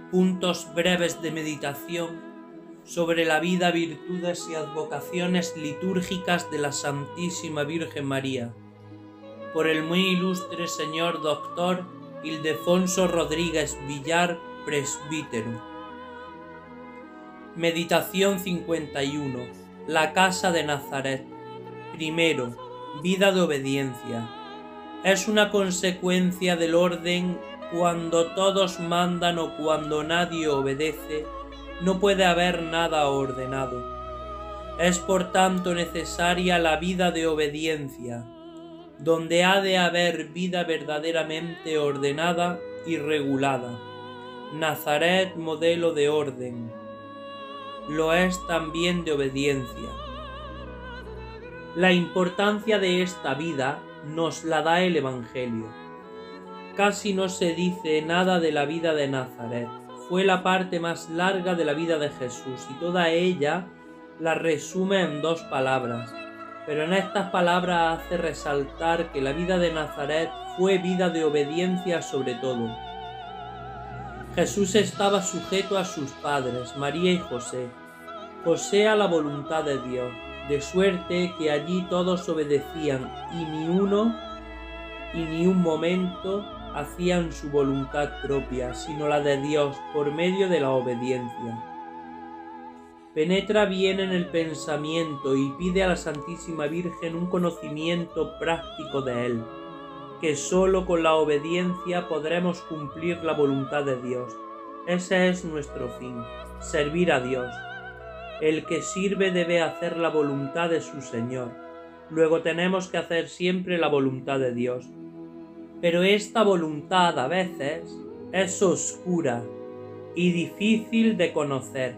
Puntos breves de meditación sobre la vida, virtudes y advocaciones litúrgicas de la Santísima Virgen María, por el muy ilustre señor doctor Ildefonso Rodríguez Villar, presbítero. Meditación 51. La casa de Nazaret. Primero, vida de obediencia. Es una consecuencia del orden. Cuando todos mandan o cuando nadie obedece, no puede haber nada ordenado. Es por tanto necesaria la vida de obediencia, donde ha de haber vida verdaderamente ordenada y regulada. Nazaret, modelo de orden, lo es también de obediencia. La importancia de esta vida nos la da el Evangelio. Casi no se dice nada de la vida de Nazaret. Fue la parte más larga de la vida de Jesús y toda ella la resume en 2 palabras. Pero en estas palabras hace resaltar que la vida de Nazaret fue vida de obediencia sobre todo. Jesús estaba sujeto a sus padres, María y José. José a la voluntad de Dios, de suerte que allí todos obedecían y ni uno y ni un momento hacían su voluntad propia, sino la de Dios por medio de la obediencia. Penetra bien en el pensamiento y pide a la Santísima Virgen un conocimiento práctico de Él, que sólo con la obediencia podremos cumplir la voluntad de Dios. Ese es nuestro fin, servir a Dios. El que sirve debe hacer la voluntad de su Señor. Luego tenemos que hacer siempre la voluntad de Dios. Pero esta voluntad a veces es oscura y difícil de conocer.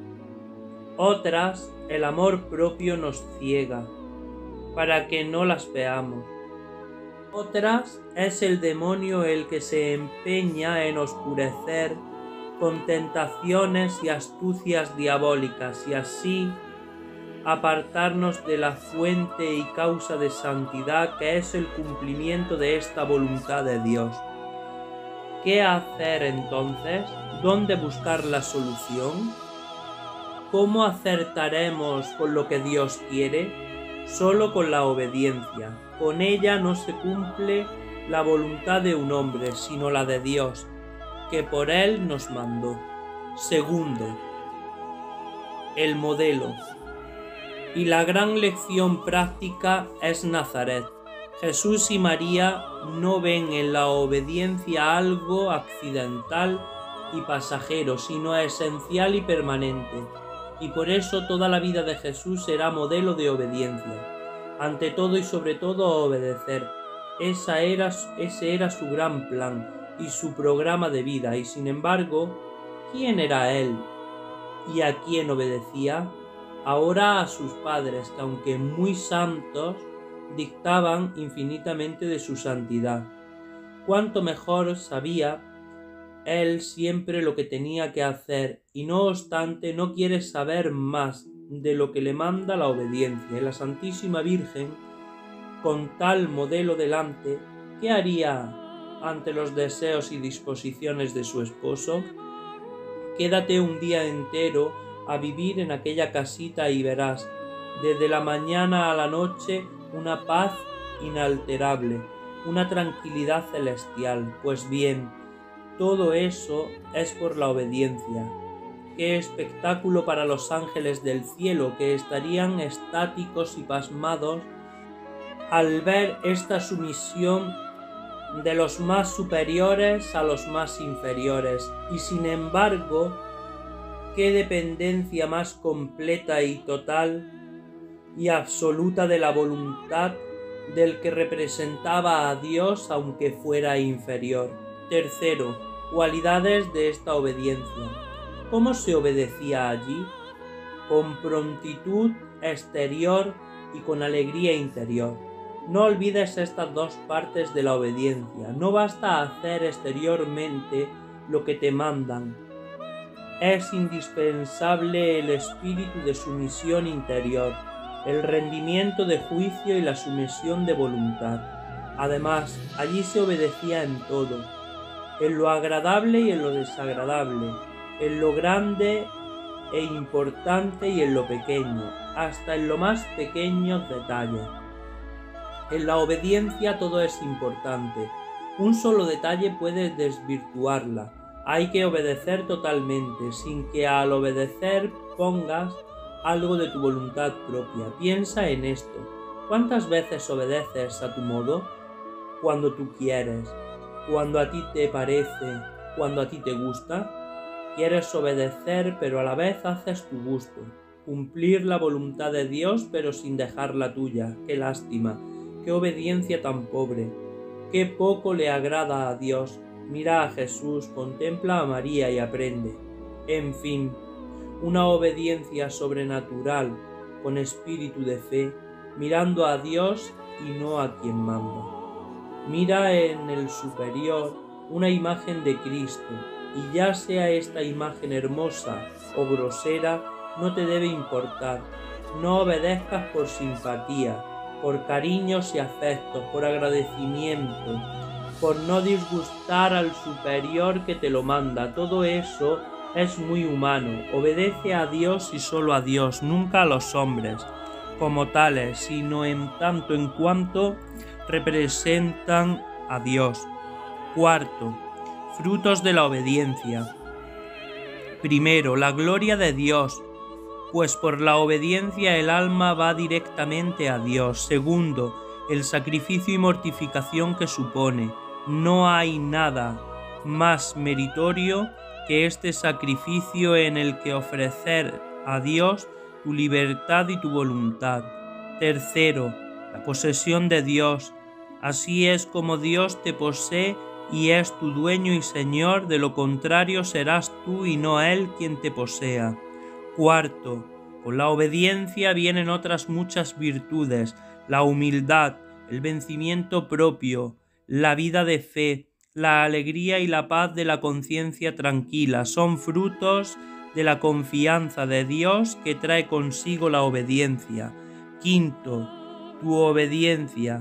Otras, el amor propio nos ciega para que no las veamos. Otras, es el demonio el que se empeña en oscurecer con tentaciones y astucias diabólicas y así apartarnos de la fuente y causa de santidad que es el cumplimiento de esta voluntad de Dios. ¿Qué hacer entonces? ¿Dónde buscar la solución? ¿Cómo acertaremos con lo que Dios quiere? Solo con la obediencia. Con ella no se cumple la voluntad de un hombre, sino la de Dios, que por Él nos mandó. Segundo, el modelo. Y la gran lección práctica es Nazaret. Jesús y María no ven en la obediencia algo accidental y pasajero, sino esencial y permanente. Y por eso toda la vida de Jesús será modelo de obediencia. Ante todo y sobre todo obedecer. Ese era su gran plan y su programa de vida. Y sin embargo, ¿quién era Él? ¿Y a quién obedecía? Ahora a sus padres, que aunque muy santos, dictaban infinitamente de su santidad. Cuánto mejor sabía él siempre lo que tenía que hacer, y no obstante no quiere saber más de lo que le manda la obediencia. Y la Santísima Virgen, con tal modelo delante, ¿qué haría ante los deseos y disposiciones de su esposo? Quédate un día entero a vivir en aquella casita y verás, desde la mañana a la noche, una paz inalterable, una tranquilidad celestial. Pues bien, todo eso es por la obediencia. Qué espectáculo para los ángeles del cielo, que estarían estáticos y pasmados al ver esta sumisión de los más superiores a los más inferiores. Y sin embargo, qué dependencia más completa y total y absoluta de la voluntad del que representaba a Dios aunque fuera inferior. Tercero, cualidades de esta obediencia. ¿Cómo se obedecía allí? Con prontitud exterior y con alegría interior. No olvides estas 2 partes de la obediencia. No basta hacer exteriormente lo que te mandan. Es indispensable el espíritu de sumisión interior, el rendimiento de juicio y la sumisión de voluntad. Además, allí se obedecía en todo. en lo agradable y en lo desagradable, en lo grande e importante y en lo pequeño, hasta en los más pequeños detalles. En la obediencia todo es importante. Un solo detalle puede desvirtuarla. Hay que obedecer totalmente, sin que al obedecer pongas algo de tu voluntad propia. Piensa en esto. ¿Cuántas veces obedeces a tu modo? Cuando tú quieres, cuando a ti te parece, cuando a ti te gusta. Quieres obedecer, pero a la vez haces tu gusto. Cumplir la voluntad de Dios, pero sin dejar la tuya. Qué lástima. ¡Qué obediencia tan pobre! ¡Qué poco le agrada a Dios! Mira a Jesús, contempla a María y aprende. En fin, una obediencia sobrenatural, con espíritu de fe, mirando a Dios y no a quien manda. Mira en el superior una imagen de Cristo, y ya sea esta imagen hermosa o grosera, no te debe importar. No obedezcas por simpatía, por cariños y afectos, por agradecimiento, por no disgustar al superior que te lo manda. Todo eso es muy humano. Obedece a Dios y solo a Dios, nunca a los hombres como tales, sino en tanto en cuanto representan a Dios. Cuarto, frutos de la obediencia. Primero, la gloria de Dios, pues por la obediencia el alma va directamente a Dios. Segundo, el sacrificio y mortificación que supone. No hay nada más meritorio que este sacrificio en el que ofrecer a Dios tu libertad y tu voluntad. Tercero, la posesión de Dios. Así es como Dios te posee y es tu dueño y señor, de lo contrario serás tú y no Él quien te posea. Cuarto, con la obediencia vienen otras muchas virtudes: la humildad, el vencimiento propio, la vida de fe, la alegría y la paz de la conciencia tranquila. Son frutos de la confianza de Dios que trae consigo la obediencia. Quinto, tu obediencia.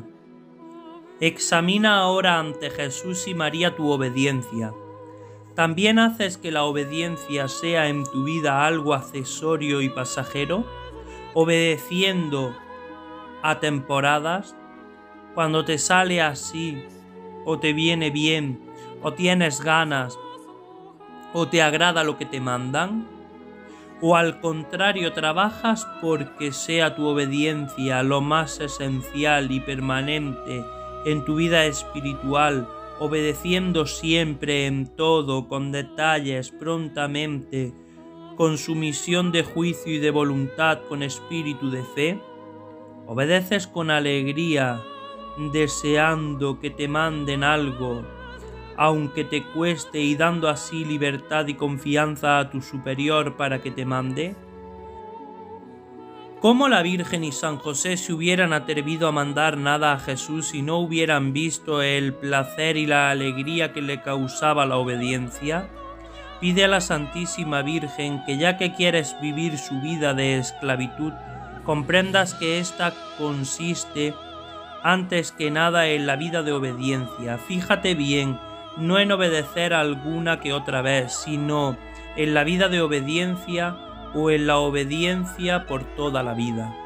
Examina ahora ante Jesús y María tu obediencia. ¿También haces que la obediencia sea en tu vida algo accesorio y pasajero, obedeciendo a temporadas, cuando te sale así, o te viene bien, o tienes ganas, o te agrada lo que te mandan? ¿O al contrario trabajas porque sea tu obediencia lo más esencial y permanente en tu vida espiritual, obedeciendo siempre en todo, con detalles, prontamente, con sumisión de juicio y de voluntad, con espíritu de fe? ¿Obedeces con alegría, deseando que te manden algo, aunque te cueste, y dando así libertad y confianza a tu superior para que te mande? ¿Cómo la Virgen y San José se hubieran atrevido a mandar nada a Jesús si no hubieran visto el placer y la alegría que le causaba la obediencia? Pide a la Santísima Virgen que, ya que quieres vivir su vida de esclavitud, comprendas que ésta consiste antes que nada en la vida de obediencia. Fíjate bien, no en obedecer alguna que otra vez, sino en la vida de obediencia o en la obediencia por toda la vida.